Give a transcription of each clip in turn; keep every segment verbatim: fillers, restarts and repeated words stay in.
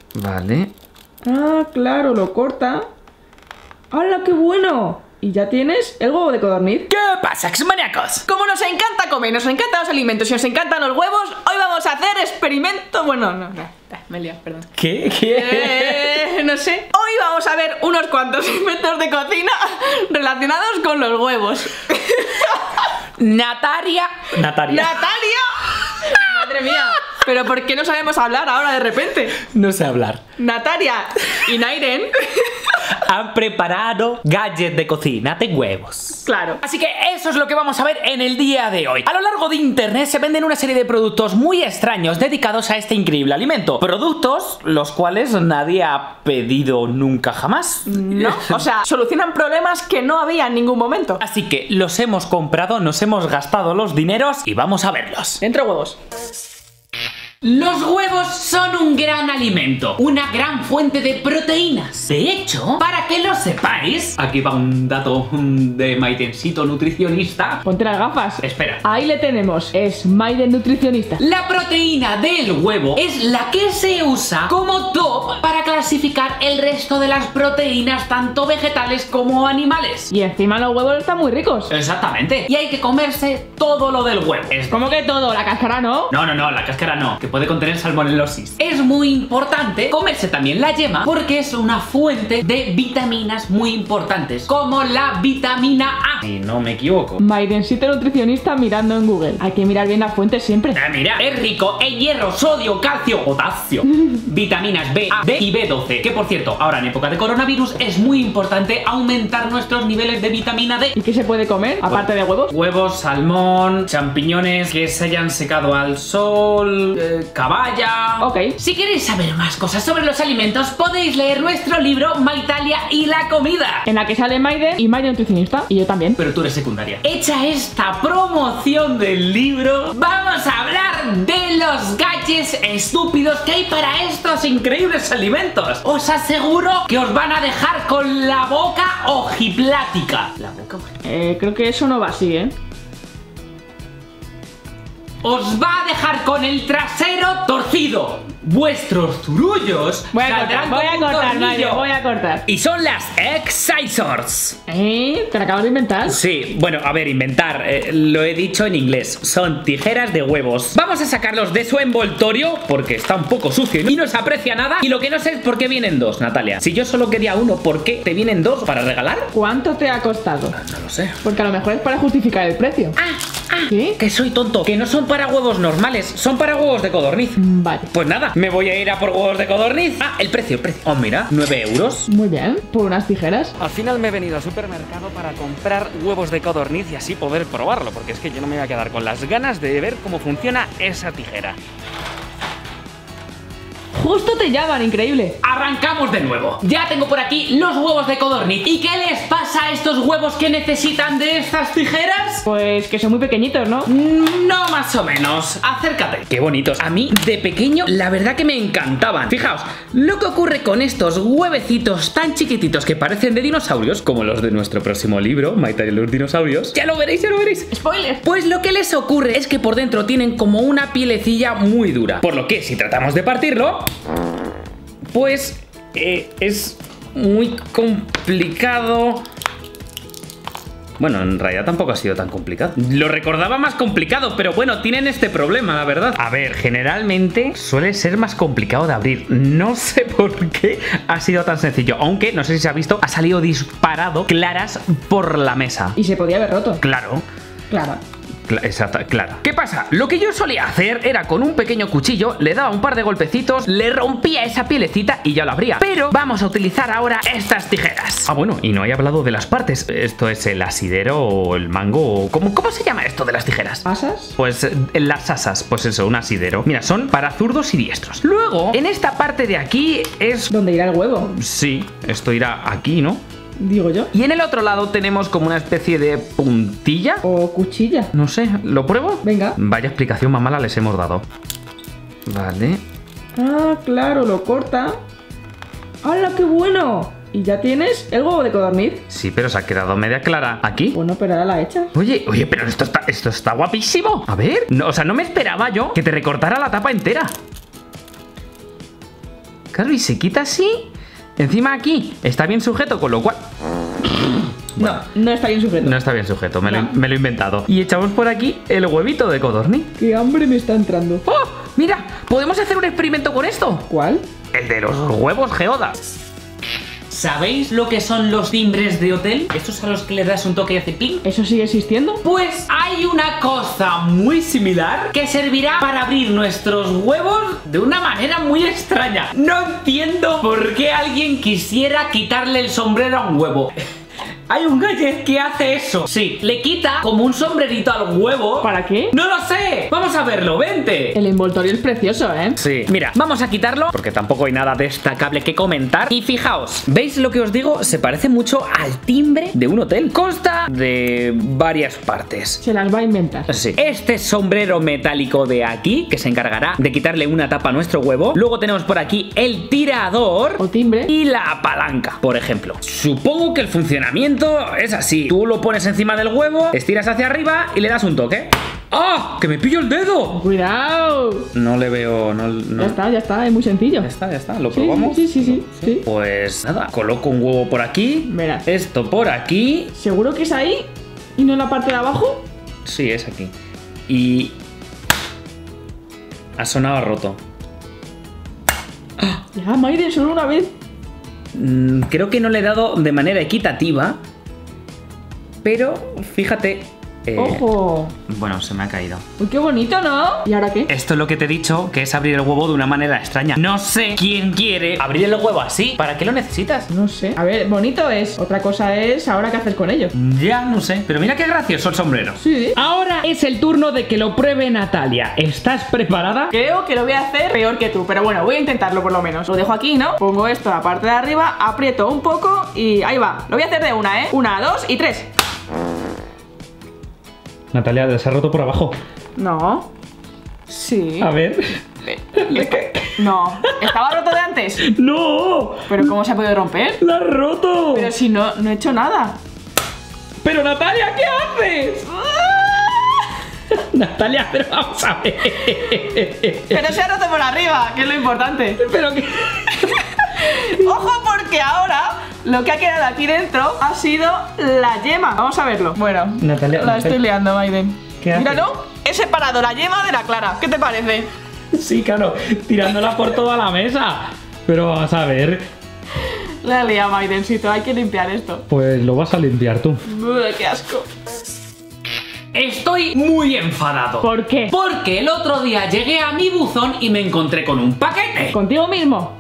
Vale. Ah, claro, lo corta. ¡Hala, qué bueno! Y ya tienes el huevo de codorniz. ¿Qué pasa, exmaníacos? Como nos encanta comer, nos encantan los alimentos y nos encantan los huevos, hoy vamos a hacer experimento... Bueno, no, no, me he liado, perdón. ¿Qué? ¿Qué? Eh, no sé. Hoy vamos a ver unos cuantos inventos de cocina relacionados con los huevos. Natalia. Natalia. ¡Natalia! Madre mía. ¿Pero por qué no sabemos hablar ahora de repente? No sé hablar. Natalia y Nairen han preparado gadgets de cocina de huevos. Claro. Así que eso es lo que vamos a ver en el día de hoy. A lo largo de internet se venden una serie de productos muy extraños dedicados a este increíble alimento. Productos los cuales nadie ha pedido nunca jamás. No, o sea, solucionan problemas que no había en ningún momento. Así que los hemos comprado, nos hemos gastado los dineros y vamos a verlos. Dentro huevos. Los huevos son un gran alimento, una gran fuente de proteínas. De hecho, para que lo sepáis, aquí va un dato de Maidencito nutricionista. Ponte las gafas. Espera. Ahí le tenemos, es Maiden nutricionista. La proteína del huevo es la que se usa como top para clasificar el resto de las proteínas, tanto vegetales como animales. Y encima los huevos están muy ricos. Exactamente. Y hay que comerse todo lo del huevo. Es ¿Cómo que todo? La cáscara no. No, no, no, la cáscara no, que puede contener salmonelosis. Es muy importante comerse también la yema porque es una fuente de vitaminas muy importantes, como la vitamina A. Si no me equivoco. Maidencito nutricionista mirando en Google. Hay que mirar bien las fuentes siempre. Ah, mira, es rico en hierro, sodio, calcio, potasio, vitaminas B, A, D y B doce. Que por cierto, ahora en época de coronavirus es muy importante aumentar nuestros niveles de vitamina D. ¿Y qué se puede comer aparte de huevos? Huevos, salmón, champiñones que se hayan secado al sol, eh, caballo. Ok. Si queréis saber más cosas sobre los alimentos, podéis leer nuestro libro Maitalia y la comida, En la que sale Maiden y Maiden nutricionista. Y yo también. pero tú eres secundaria. Hecha esta promoción del libro, vamos a hablar de los gadgets estúpidos que hay para estos increíbles alimentos. Os aseguro que os van a dejar con la boca ojiplática. La boca ojiplática. Eh, creo que eso no va así, ¿eh? Os va a dejar con el trasero torcido. Vuestros zurullos Voy a cortar, saldrán voy a como un cortar, tornillo. Maiden, voy a cortar. Y son las Excisors. ¿Eh? ¿Te la acabas de inventar? Sí, bueno, a ver, inventar, eh, lo he dicho en inglés. Son tijeras de huevos. Vamos a sacarlos de su envoltorio porque está un poco sucio y no se aprecia nada. Y lo que no sé es por qué vienen dos, Natalia. Si yo solo quería uno, ¿por qué te vienen dos para regalar? ¿Cuánto te ha costado? No lo sé. Porque a lo mejor es para justificar el precio. Ah, ah, ¿Sí? que soy tonto. Que no son para huevos normales, son para huevos de codorniz. Mm, Vale. Pues nada, me voy a ir a por huevos de codorniz. Ah, el precio, el precio. Oh, mira, nueve euros. Muy bien. Por unas tijeras. Al final me he venido al supermercado para comprar huevos de codorniz y así poder probarlo, porque es que yo no me voy a quedar con las ganas de ver cómo funciona esa tijera. Justo te llaman, increíble. Arrancamos de nuevo. Ya tengo por aquí los huevos de codorniz. ¿Y qué les pasa a estos huevos que necesitan de estas tijeras? Pues que son muy pequeñitos, ¿no? No más o menos. Acércate. Qué bonitos. A mí, de pequeño, la verdad que me encantaban. Fijaos, lo que ocurre con estos huevecitos tan chiquititos que parecen de dinosaurios, como los de nuestro próximo libro, Maitalia y los dinosaurios. Ya lo veréis, ya lo veréis. Spoiler. Pues lo que les ocurre es que por dentro tienen como una pielecilla muy dura. Por lo que si tratamos de partirlo, pues eh, es muy complicado. Bueno, en realidad tampoco ha sido tan complicado. Lo recordaba más complicado, pero bueno, tienen este problema, la verdad. A ver, generalmente suele ser más complicado de abrir. No sé por qué ha sido tan sencillo. Aunque, no sé si se ha visto, ha salido disparado claras por la mesa. Y se podía haber roto. Claro. Claro. Exacto, claro. ¿Qué pasa? Lo que yo solía hacer era con un pequeño cuchillo, le daba un par de golpecitos, le rompía esa pielecita y ya lo abría. Pero vamos a utilizar ahora estas tijeras. Ah, bueno, y no he hablado de las partes. Esto es el asidero o el mango o... ¿Cómo, cómo se llama esto de las tijeras? ¿Asas? Pues eh, las asas, pues eso, un asidero. Mira, son para zurdos y diestros. Luego, en esta parte de aquí es... ¿Dónde irá el huevo? Sí, esto irá aquí, ¿no? Digo yo. Y en el otro lado tenemos como una especie de puntilla. O cuchilla. No sé, ¿lo pruebo? Venga. Vaya explicación más mala les hemos dado. Vale. Ah, claro, lo corta. ¡Hala, qué bueno! Y ya tienes el huevo de codorniz. Sí, pero se ha quedado media clara. ¿Aquí? Bueno, pero ahora la echas. Oye, oye, pero esto está, esto está guapísimo. A ver, no, o sea, no me esperaba yo que te recortara la tapa entera. Claro, y se quita así. Encima aquí está bien sujeto, con lo cual... No, no está bien sujeto. No está bien sujeto, me, No. lo, me lo he inventado. Y echamos por aquí el huevito de codorniz. Qué hambre me está entrando. ¡Oh! Mira, podemos hacer un experimento con esto. ¿Cuál? El de los huevos geoda. ¿Sabéis lo que son los timbres de hotel? Estos a los que le das un toque y hace ping. ¿Eso sigue existiendo? Pues hay una cosa muy similar que servirá para abrir nuestros huevos de una manera muy extraña. No entiendo por qué alguien quisiera quitarle el sombrero a un huevo. Hay un gadget que hace eso. Sí, le quita como un sombrerito al huevo. ¿Para qué? ¡No lo sé! Vamos a verlo, vente. El envoltorio es precioso, ¿eh? Sí, mira, vamos a quitarlo porque tampoco hay nada destacable que comentar. Y fijaos, ¿veis lo que os digo? Se parece mucho al timbre de un hotel. Consta de varias partes. Se las va a inventar. Sí. Este sombrero metálico de aquí, que se encargará de quitarle una tapa a nuestro huevo. Luego tenemos por aquí el tirador O timbre. y la palanca, por ejemplo. Supongo que el funcionamiento es así. Tú lo pones encima del huevo, estiras hacia arriba y le das un toque. ¡Ah! ¡Que me pillo el dedo! ¡Cuidado! No le veo... No, no. Ya está, ya está, es muy sencillo. Ya está, ya está. ¿Lo Sí, probamos? sí, sí, sí, sí. Pues nada, coloco un huevo por aquí. Verás. Esto por aquí. ¿Seguro que es ahí? ¿Y no en la parte de abajo? Sí, es aquí. Y... ha sonado roto. Ya, Maiden, solo una vez. Mm, creo que no le he dado de manera equitativa. Pero, fíjate... eh, ¡Ojo! Bueno, se me ha caído. Uy, qué bonito, ¿no? ¿Y ahora qué? Esto es lo que te he dicho, que es abrir el huevo de una manera extraña. No sé quién quiere abrir el huevo así. ¿Para qué lo necesitas? No sé. A ver, bonito es. Otra cosa es ahora qué hacer con ello. Ya no sé. Pero mira qué gracioso el sombrero. Sí. Ahora es el turno de que lo pruebe Natalia. ¿Estás preparada? Creo que lo voy a hacer peor que tú, pero bueno, voy a intentarlo por lo menos. Lo dejo aquí, ¿no? Pongo esto a la parte de arriba, aprieto un poco y ahí va. Lo voy a hacer de una, ¿eh? Una, dos y tres. Natalia, se ha roto por abajo. No. Sí. A ver. No. ¿Estaba roto de antes? ¡No! ¿Pero cómo se ha podido romper? ¡La has roto! Pero si no, no he hecho nada. Pero Natalia, ¿qué haces? Natalia, pero vamos a ver. Pero se ha roto por arriba, que es lo importante. Pero que... Ojo, porque ahora lo que ha quedado aquí dentro ha sido la yema. Vamos a verlo. Bueno, Natalia, la estoy Natalia. liando, Maiden. ¿Qué haces? Míralo, he separado la yema de la clara. ¿Qué te parece? Sí, claro, tirándola por toda la mesa. Pero vamos a ver. La he liado, Maidencito. Hay que limpiar esto. Pues lo vas a limpiar tú. Uy, qué asco. Estoy muy enfadado. ¿Por qué? Porque el otro día llegué a mi buzón y me encontré con un paquete. ¿Contigo mismo?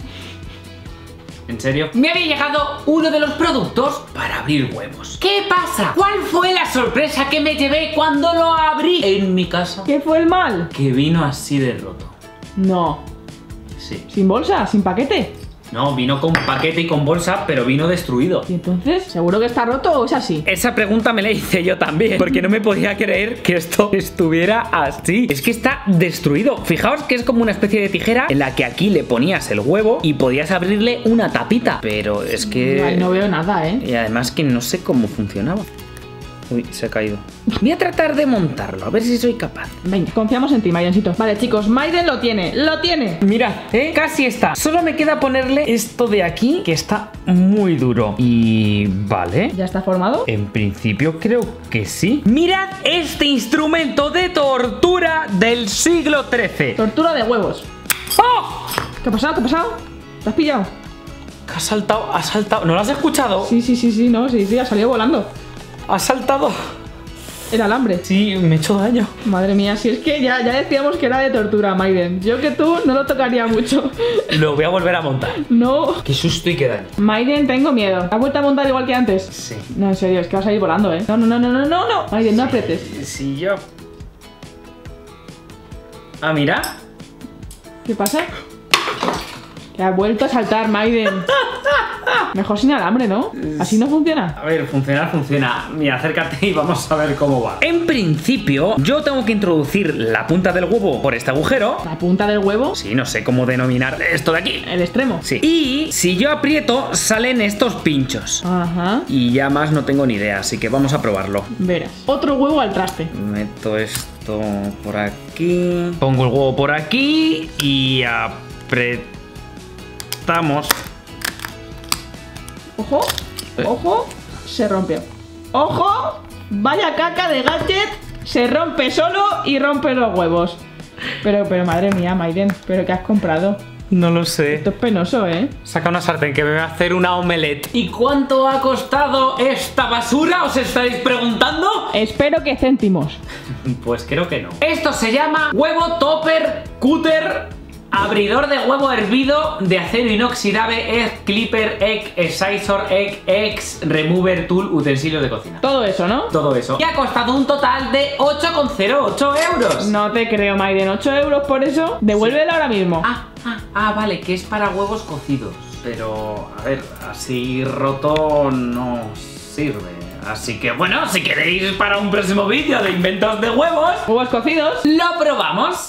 ¿En serio? Me había llegado uno de los productos para abrir huevos. ¿Qué pasa? ¿Cuál fue la sorpresa que me llevé cuando lo abrí en mi casa? ¿Qué fue el mal? Que vino así de roto. No. Sí. ¿Sin bolsa? ¿Sin paquete? No, vino con paquete y con bolsa, pero vino destruido. ¿Y entonces? ¿Seguro que está roto o es así? Esa pregunta me la hice yo también, porque no me podía creer que esto estuviera así. Es que está destruido. Fijaos que es como una especie de tijera en la que aquí le ponías el huevo y podías abrirle una tapita. Pero es que... Ay, no veo nada, ¿eh? Y además que no sé cómo funcionaba. Uy, se ha caído. Voy a tratar de montarlo, a ver si soy capaz. Venga, confiamos en ti, Maidencito. Vale, chicos, Maiden lo tiene, lo tiene. Mirad, ¿eh? Casi está. Solo me queda ponerle esto de aquí, que está muy duro. Y... vale. ¿Ya está formado? En principio creo que sí. Mirad este instrumento de tortura del siglo trece. Tortura de huevos. ¡Oh! ¿Qué ha pasado? ¿Qué ha pasado? ¿Te has pillado? Que ha saltado, ha saltado. ¿No lo has escuchado? Sí, sí, sí, sí, no, sí, sí, ha salido volando. Ha saltado. El alambre. Sí, me he hecho daño. Madre mía, si es que ya, ya decíamos que era de tortura, Maiden. Yo que tú no lo tocaría mucho. Lo voy a volver a montar. No. Qué susto y qué daño. Maiden, tengo miedo. ¿Has vuelto a montar igual que antes? Sí. No, en serio, es que vas a ir volando, ¿eh? No, no, no, no, no, no, no. Maiden, no apretes. Si yo... Ah, mira. ¿Qué pasa? Que ha vuelto a saltar, Maiden. Mejor sin alambre, ¿no? Así no funciona. A ver, funcionar, funciona. Mira, acércate y vamos a ver cómo va. En principio, yo tengo que introducir la punta del huevo por este agujero. La punta del huevo. Sí, no sé cómo denominar esto de aquí. El extremo. Sí. Y si yo aprieto, salen estos pinchos. Ajá. Y ya más no tengo ni idea, así que vamos a probarlo. Verás. Otro huevo al traste. Meto esto por aquí. Pongo el huevo por aquí y aprieto. estamos. Ojo, ojo, se rompió. ¡Ojo! Vaya caca de gadget, se rompe solo y rompe los huevos. Pero, pero madre mía, Maiden, ¿pero qué has comprado? No lo sé. Esto es penoso, ¿eh? Saca una sartén que me va a hacer una omelette. ¿Y cuánto ha costado esta basura? ¿Os estáis preguntando? Espero que céntimos. Pues creo que no. Esto se llama huevo topper cutter. Abridor de huevo hervido de acero inoxidable, egg clipper, egg scissor, egg eggs remover tool, utensilio de cocina. Todo eso, ¿no? Todo eso. Y ha costado un total de ocho coma cero ocho euros. No te creo, Maiden. ¿ocho euros por eso? Devuélvelo ahora mismo. Ah, ah, ah, vale, que es para huevos cocidos. Pero, a ver, así roto no sirve. Así que bueno, si queréis para un próximo vídeo de inventos de huevos, ¿Huevos cocidos? lo probamos.